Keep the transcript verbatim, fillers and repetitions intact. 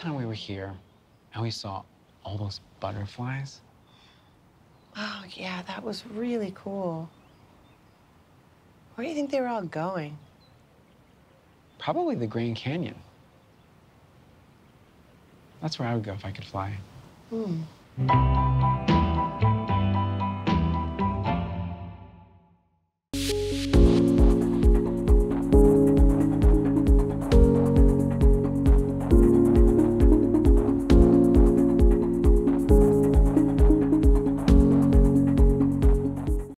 time we were here and we saw all those butterflies? Oh, yeah, that was really cool. Where do you think they were all going? Probably the Grand Canyon. That's where I would go if I could fly. Hmm.